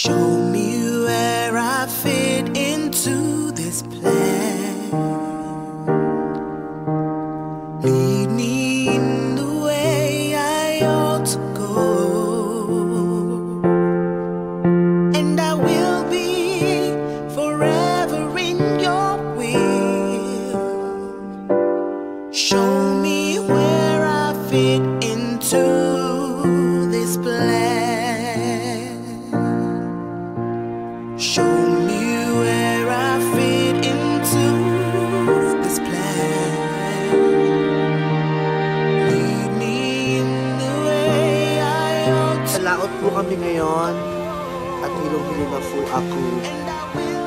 Show me where I fit into this plan. Lead me in the way I ought to go, and I will be forever in your will. Show me where I fit into this plan. Show me where I fit into this plan. Lead me in the way I ought to. Sa laot po kami ngayon at hilong-hilo na po ako. And I will